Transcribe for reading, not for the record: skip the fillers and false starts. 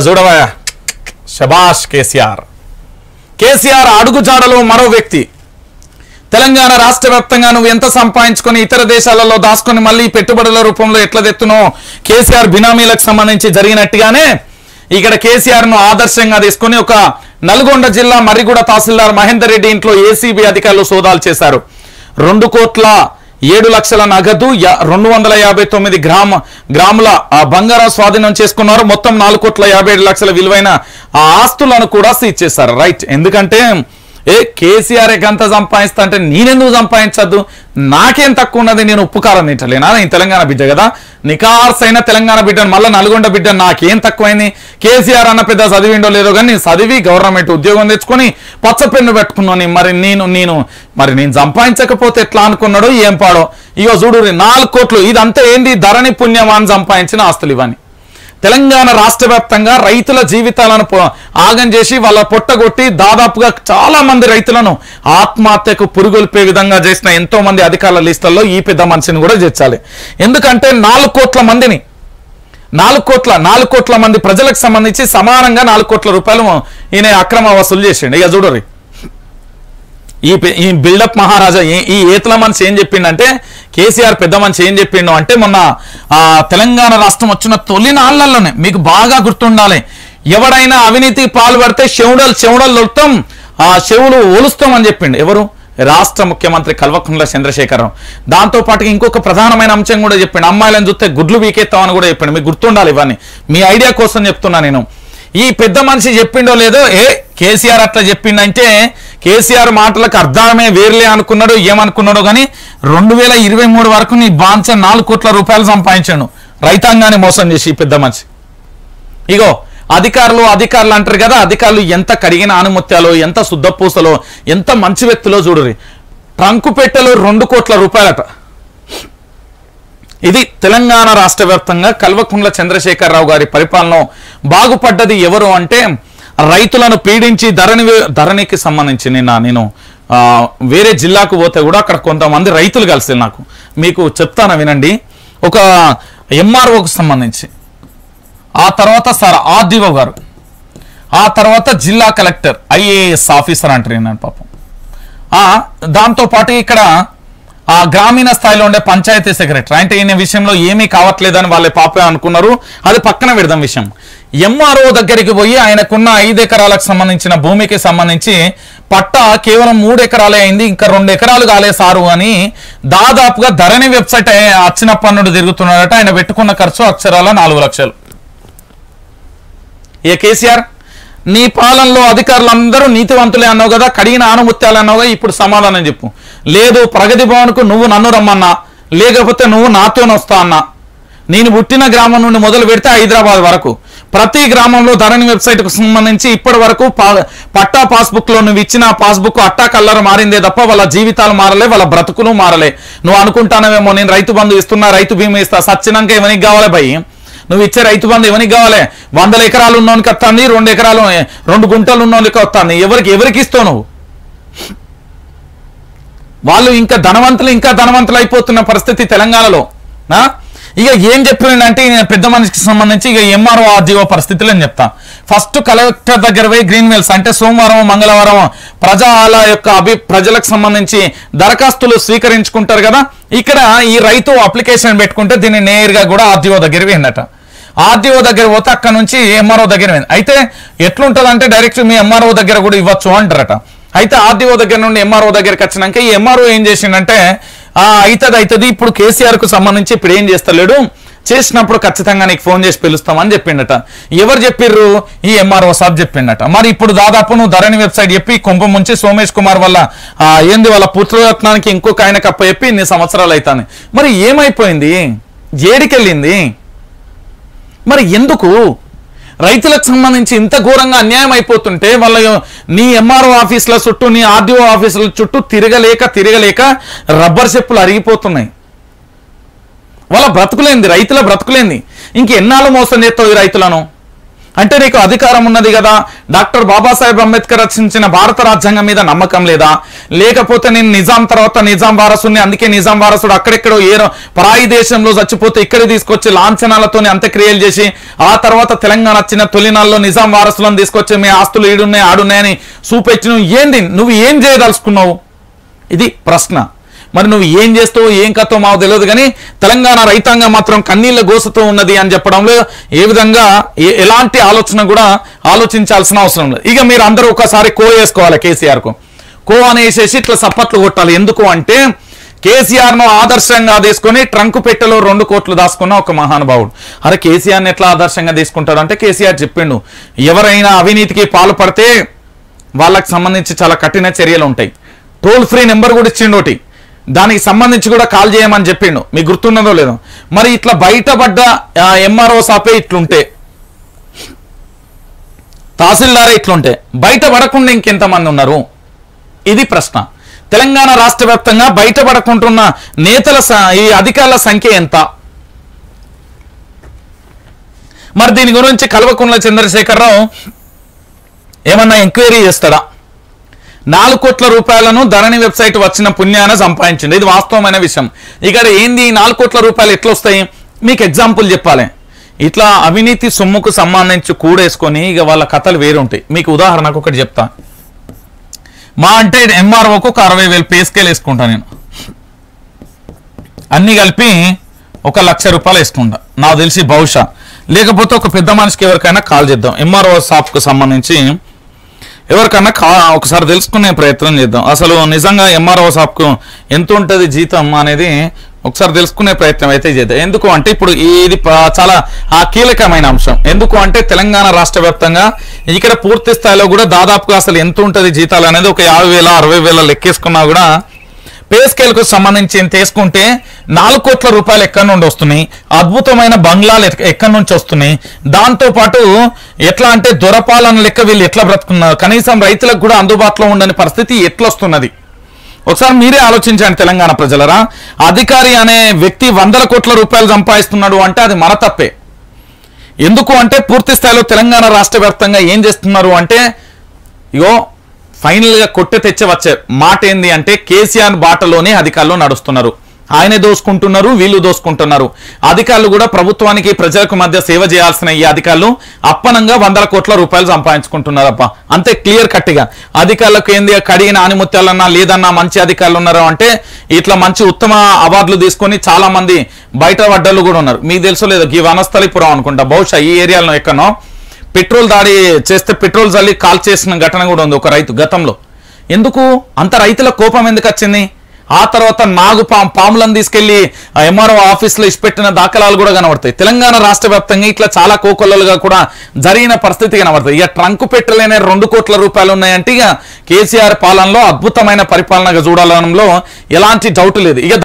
చూడవా శబాష్ కేసీఆర్ అడుగుజాడలో మరో వ్యక్తి. తెలంగాణ రాష్ట్ర వ్యాప్తంగా నువ్వు ఎంత సంపాదించుకొని ఇతర దేశాలలో దాచుకొని మళ్ళీ పెట్టుబడుల రూపంలో ఎట్లా తెత్తునో కేసీఆర్ బినామీలకు సంబంధించి జరిగినట్టుగానే ఇక్కడ కేసీఆర్ ను ఆదర్శంగా తీసుకుని ఒక నల్గొండ జిల్లా మర్రిగూడ తహసీల్దార్ మహేందర్ రెడ్డి ఇంట్లో ఏసీబీ అధికారులు సోదాలు చేశారు. 2,07,00,000 నగదు, 259 గ్రాముల బంగారం స్వాధీనం చేసుకున్నారు. మొత్తం 4,57,00,000 విలువైన ఆ ఆస్తులను కూడా సీజ్ చేశారు. రైట్, ఎందుకంటే కేసీఆర్ ఎంత సంపాదిస్తా అంటే నేనెందుకు సంపాదించద్దు, నాకేం తక్కువ ఉన్నది, నేను ఉప్పు కారం తింటలేనా, నేను తెలంగాణ బిడ్డ కదా, నికార్సైన తెలంగాణ బిడ్డను మళ్ళీ నల్గొండ బిడ్డ, నాకేం తక్కువైంది. కేసీఆర్ అన్న పెద్ద చదివిండో లేదో కానీ నేను చదివి గవర్నమెంట్ ఉద్యోగం తెచ్చుకొని పచ్చపెన్ను పెట్టుకున్నాను. మరి నేను సంపాదించకపోతే ఎట్లా అనుకున్నాడో ఏం పాడో. ఇగో చూడు 4 కోట్లు, ఇదంతా ఏంది, ధరణి పుణ్యమాన్ సంపాదించిన ఆస్తులు ఇవన్నీ. తెలంగాణ రాష్ట్ర వ్యాప్తంగా రైతుల జీవితాలను ఆగం చేసి వాళ్ళ పొట్టగొట్టి దాదాపుగా చాలా మంది రైతులను ఆత్మహత్యకు పురుగొల్పే విధంగా చేసిన ఎంతో మంది అధికారుల లిస్టుల్లో ఈ పెద్ద మనిషిని కూడా చేర్చాలి. ఎందుకంటే 4 కోట్ల మందిని 4 కోట్ల మంది ప్రజలకు సంబంధించి సమానంగా 4 కోట్ల రూపాయలు ఈయన అక్రమ వసూలు చేసిండు. ఇక చూడరు ఈ బిల్డప్ మహారాజా. ఈ ఏతుల మనిషి ఏం చెప్పిండంటే, కేసీఆర్ పెద్ద మనిషి ఏం చెప్పిండు అంటే, మొన్న తెలంగాణ రాష్ట్రం వచ్చిన తొలి నాళ్లలోనే మీకు బాగా గుర్తుండాలి, ఎవడైనా అవినీతి పాల్పడితే చెవుడలు లొత్తం, చెవులు ఒలుస్తాం అని చెప్పిండు. ఎవరు? రాష్ట్ర ముఖ్యమంత్రి కల్వకుంట్ల చంద్రశేఖరరావు. దాంతో పాటు ఇంకొక ప్రధానమైన అంశం కూడా చెప్పిండు, అమ్మాయిలను చూస్తే గుడ్లు వీకెత్తామని కూడా చెప్పిండు. మీకు గుర్తుండాలి ఇవన్నీ, మీ ఐడియా కోసం చెప్తున్నా నేను. ఈ పెద్ద మనిషి చెప్పిండో లేదో, కేసీఆర్ అట్లా చెప్పిండంటే కేసీఆర్ మాటలకు అర్థమే వేర్లే అనుకున్నాడు, ఏమనుకున్నాడో కానీ 2023 వరకు నీ బాంచ 4 కోట్ల రూపాయలు సంపాదించాడు రైతాంగాన్ని మోసం చేసి ఈ పెద్ద మనిషి. ఇగో అధికారులు అంటారు కదా, అధికారులు ఎంత కడిగిన ఆనుమత్యాలో, ఎంత శుద్ధపూసలో, ఎంత మంచి వ్యక్తులో చూడరు. ట్రంకు పెట్టెలో 2 కోట్ల రూపాయలట. ఇది తెలంగాణ రాష్ట్ర వ్యాప్తంగా కల్వకుంట్ల చంద్రశేఖరరావు గారి పరిపాలన బాగుపడ్డది ఎవరు అంటే, రైతులను పీడించి ధరణికి సంబంధించి నేను వేరే జిల్లాకు పోతే కూడా అక్కడ కొంతమంది రైతులు కలిసి నాకు మీకు చెప్తాను వినండి. ఒక ఎంఆర్ఓకు సంబంధించి, ఆ తర్వాత సార్ ఆర్డీఓ గారు, ఆ తర్వాత జిల్లా కలెక్టర్, ఐఏఎస్ ఆఫీసర్ అంటారు నేను పాపం. దాంతోపాటు ఇక్కడ ఆ గ్రామీణ స్థాయిలో ఉండే పంచాయతీ సెక్రటరీ, అంటే ఈయన విషయంలో ఏమీ కావట్లేదని వాళ్ళే పాపే అనుకున్నారు. అది పక్కన పెడదాం విషయం. ఎంఆర్ఓ దగ్గరికి పోయి ఆయనకున్న 5 ఎకరాలకు సంబంధించిన భూమికి సంబంధించి పట్టా కేవలం 3 ఎకరాలే అయింది, ఇంకా 2 ఎకరాలు కాలే సారు అని దాదాపుగా ధరణి వెబ్సైట్ అచ్చినప్పటి నుండి తిరుగుతున్నాడట. ఆయన పెట్టుకున్న ఖర్చు అక్షరాల 4 లక్షలు. కేసీఆర్, నీ పాలనలో అధికారులందరూ నీతివంతులే అన్నావు కదా, కడిగిన ఆనుముత్యాలు అన్నావు కదా, ఇప్పుడు సమాధానం చెప్పు. లేదు, ప్రగతి భవన్కు నువ్వు నన్ను రమ్మన్నా, లేకపోతే నువ్వు నాతోనొస్తా అన్నా. నేను పుట్టిన గ్రామం నుండి మొదలు పెడితే హైదరాబాద్ వరకు ప్రతి గ్రామంలో ధరణి వెబ్సైట్కు సంబంధించి ఇప్పటి వరకు పట్టా పాస్బుక్లో నువ్వు ఇచ్చిన పాస్బుక్ అట్టా కలర్ మారిందే తప్ప వాళ్ళ జీవితాలు మారలే, వాళ్ళ బ్రతుకులు మారలే. నువ్వు అనుకుంటానవేమో నేను రైతు బంధు ఇస్తున్నా, రైతు బీమా ఇస్తా, సచ్చినాక ఎవరికి కావాలి భయ్? నువ్వు ఇచ్చే రైతు బంధు ఎవరికి కావాలి? 100 ఎకరాలు ఉన్నోనికి వస్తుంది, 2 ఎకరాలు 2 గుంటలు ఉన్నోనికి వస్తుంది. ఎవరికి ఇస్తావు నువ్వు? వాళ్ళు ఇంకా ధనవంతులు అయిపోతున్న పరిస్థితి తెలంగాణలో. ఇక ఏం చెప్పినంటే పెద్ద మనిషికి సంబంధించి ఇక ఎంఆర్ఓ ఆర్డీఓ పరిస్థితులు అని చెప్తా. ఫస్ట్ కలెక్టర్ దగ్గర పోయి గ్రీన్ వెల్స్ అంటే సోమవారం మంగళవారం ప్రజలకు సంబంధించి దరఖాస్తులు స్వీకరించుకుంటారు కదా. ఇక్కడ ఈ రైతు అప్లికేషన్ పెట్టుకుంటే దీన్ని నేరుగా కూడా ఆర్డీఓ దగ్గర పోయిందట. ఆర్డీఓ దగ్గర పోతే అక్కడ నుంచి ఎంఆర్ఓ దగ్గర పోయింది. అయితే ఎట్లుంటుంది అంటే డైరెక్ట్ మీ ఎంఆర్ఓ దగ్గర కూడా ఇవ్వచ్చు అంటారట. అయితే ఆర్డీఓ దగ్గర నుండి ఎంఆర్ఓ దగ్గరికి వచ్చినాక ఈ ఎంఆర్ఓ ఏం చేసిండంటే, అవుతుంది ఇప్పుడు కేసీఆర్కు సంబంధించి ఇప్పుడు ఏం చేస్తలేడు, చేసినప్పుడు ఖచ్చితంగా నీకు ఫోన్ చేసి పిలుస్తామని చెప్పిండట. ఎవరు చెప్పిర్రు? ఈ ఎంఆర్ఓ సాబ్ చెప్పిండట. మరి ఇప్పుడు దాదాపు నువ్వు ధరణి వెబ్సైట్ చెప్పి కొంప ముంచి సోమేష్ కుమార్ వల్ల వాళ్ళ పుత్రరత్నానికి ఇంకొక ఆయన కప్ప చెప్పి ఇన్ని సంవత్సరాలు అవుతాయి. మరి ఏమైపోయింది? ఏడికెళ్ళింది? మరి ఎందుకు రైతులకు సంబంధించి ఇంత ఘోరంగా అన్యాయం అయిపోతుంటే వాళ్ళ నీ ఎంఆర్ఓ ఆఫీసుల చుట్టూ, నీ ఆర్డీఓ ఆఫీసుల చుట్టూ తిరగలేక రబ్బర్ చెప్పులు అరిగిపోతున్నాయి. వాళ్ళ బ్రతుకులేంది, రైతుల బ్రతుకులేంది. ఇంకెన్నాళ్ళు మోసం చేస్తావు ఈ రైతులను? అంటే నీకు అధికారం ఉన్నది కదా, డాక్టర్ బాబాసాహెబ్ అంబేద్కర్ రచించిన భారత రాజ్యాంగం మీద నమ్మకం లేదా, లేకపోతే నేను నిజాం తర్వాత నిజాం వారసుని, అందుకే నిజాం వారసుడు అక్కడెక్కడో పరాయి దేశంలో చచ్చిపోతే ఇక్కడ తీసుకొచ్చి లాంఛనాలతోనే అంత్యక్రియలు చేసి ఆ తర్వాత తెలంగాణ వచ్చిన తొలినాల్లో నిజాం వారసులను తీసుకొచ్చి మీ ఆస్తులు ఈడున్నాయి ఆడున్నాయని చూపెచ్చి ఏంది నువ్వు ఏం చేయదలుచుకున్నావు, ఇది ప్రశ్న. మరి నువ్వు ఏం చేస్తావు ఏం కథో మాకు తెలియదు, కానీ తెలంగాణ రైతాంగం మాత్రం కన్నీళ్ళ గోసతో ఉన్నది అని చెప్పడంలో ఏ విధంగా ఎలాంటి ఆలోచన కూడా ఆలోచించాల్సిన అవసరం లేదు. ఇక మీరు అందరూ ఒకసారి కో వేసుకోవాలి, కేసీఆర్కు కో అనేసేసి ఇట్లా సప్పట్లు కొట్టాలి. ఎందుకు అంటే కేసీఆర్ను ఆదర్శంగా తీసుకొని ట్రంకు పెట్టెలో 2 కోట్లు దాచుకున్న ఒక మహానుభావుడు. అరే కేసీఆర్ని ఎట్లా ఆదర్శంగా తీసుకుంటాడు అంటే కేసీఆర్ చెప్పిండు, ఎవరైనా అవినీతికి పాల్పడితే వాళ్ళకి సంబంధించి చాలా కఠిన చర్యలు ఉంటాయి. టోల్ ఫ్రీ నెంబర్ కూడా ఇచ్చిండు ఒకటి, దానికి సంబంధించి కూడా కాల్ చేయమని చెప్పిండు. మీకు గుర్తున్నదో లేదో. మరి ఇట్లా బయటపడ్డ ఎంఆర్ఓ సాపే ఇట్లుంటే, తహసీల్దారే ఇట్లుంటే బయటపడకుండా ఇంకెంతమంది ఉన్నారు, ఇది ప్రశ్న. తెలంగాణ రాష్ట్ర వ్యాప్తంగా బయటపడకుంటున్న నేతల ఈ అధికారుల సంఖ్య ఎంత? మరి దీని గురించి కల్వకుంట్ల చంద్రశేఖరరావు ఏమన్నా ఎంక్వైరీ చేస్తాడా? 4 కోట్ల రూపాయలను ధరణి వెబ్సైట్ వచ్చిన పుణ్యాన సంపాదించింది, ఇది వాస్తవమైన విషయం. ఇక్కడ ఏంది 4 కోట్ల రూపాయలు ఎట్లా వస్తాయి మీకు ఎగ్జాంపుల్ చెప్పాలి. ఇట్లా అవినీతి సొమ్ముకు సంబంధించి కూడేసుకొని ఇక వాళ్ళ కథలు వేరు ఉంటాయి. మీకు ఉదాహరణకు ఒకటి చెప్తా. మా అంటే ఎంఆర్ఓకు ఒక 60,000 పే స్కేల్ వేసుకుంటా నేను, అన్ని కలిపి 1,00,000 రూపాయలు వేసుకుంటా నాకు తెలిసి. బహుశా లేకపోతే ఒక పెద్ద మనిషికి ఎవరికైనా కాల్ చేద్దాం, ఎంఆర్ఓ షాప్కు సంబంధించి ఎవరికన్నా ఒకసారి తెలుసుకునే ప్రయత్నం చేద్దాం. అసలు నిజంగా ఎంఆర్ఓ షాప్కు ఎంత ఉంటుంది జీతం అనేది ఒకసారి తెలుసుకునే ప్రయత్నం అయితే చేద్దాం. ఎందుకు అంటే ఇప్పుడు ఇది చాలా కీలకమైన అంశం. ఎందుకు అంటే తెలంగాణ రాష్ట్ర వ్యాప్తంగా ఇక్కడ పూర్తి స్థాయిలో కూడా దాదాపుగా అసలు ఎంత ఉంటుంది జీతాలు అనేది ఒక 50,000 60,000 లెక్కేసుకున్నా కూడా పే స్కేల్కు సంబంధించి తీసుకుంటే 4 కోట్ల రూపాయలు ఎక్కడి నుండి వస్తున్నాయి, అద్భుతమైన బంగ్లాలు ఎక్కడి నుంచి వస్తున్నాయి. దాంతోపాటు ఎట్లా అంటే దొరపాలన లెక్క వీళ్ళు ఎట్లా బ్రతుకున్నారు, కనీసం రైతులకు కూడా అందుబాటులో ఉండని పరిస్థితి ఎట్లా వస్తున్నది. ఒకసారి మీరే ఆలోచించండి తెలంగాణ ప్రజలరా. అధికారి అనే వ్యక్తి 100 కోట్ల రూపాయలు సంపాదిస్తున్నాడు అంటే అది మన తప్పే. ఎందుకు అంటే పూర్తి స్థాయిలో తెలంగాణ రాష్ట్ర వ్యాప్తంగా ఏం చేస్తున్నారు అంటే ఇగో ఫైనల్గా కొట్టె తెచ్చే వచ్చే మాట ఏంది అంటే కేసీఆర్ బాటలోనే అధికారులు నడుస్తున్నారు. ఆయనే దోసుకుంటున్నారు, వీళ్ళు దోసుకుంటున్నారు. అధికారులు కూడా ప్రభుత్వానికి ప్రజలకు మధ్య సేవ చేయాల్సిన ఈ అధికారులు అప్పనంగా 100 కోట్ల రూపాయలు సంపాదించుకుంటున్నారప్ప. అంతే క్లియర్ కట్గా. అధికారులకు ఏంది కడిగిన ఆనిముత్యాలన్నా లేదన్నా మంచి అధికారులు ఉన్నారు అంటే ఇట్లా మంచి ఉత్తమ అవార్డులు తీసుకొని చాలా మంది బయట పడ్డలు కూడా ఉన్నారు. మీకు తెలుసో లేదో ఈ వనస్థలిపురం అనుకుంటా బహుశా ఈ ఏరియాలో ఎక్కడో పెట్రోల్ దాడి చేస్తే పెట్రోల్ చల్లి కాల్ చేసిన ఘటన కూడా ఉంది ఒక రైతు గతంలో. ఎందుకు అంత రైతుల కోపం ఎందుకు వచ్చింది? ఆ తర్వాత పాములను తీసుకెళ్లి ఎంఆర్ఓ ఆఫీస్లో ఇచ్చిపెట్టిన దాఖలాలు కూడా కనబడతాయి. తెలంగాణ రాష్ట్ర వ్యాప్తంగా ఇట్లా చాలా కోకొల్లలుగా కూడా జరిగిన పరిస్థితి కనబడుతుంది. ఇక ట్రంకు పెట్టలేనే 2 కోట్ల రూపాయలు ఉన్నాయంటే ఇక కేసీఆర్ పాలనలో అద్భుతమైన పరిపాలనగా చూడాలనలో ఎలాంటి డౌట్ లేదు. ఇక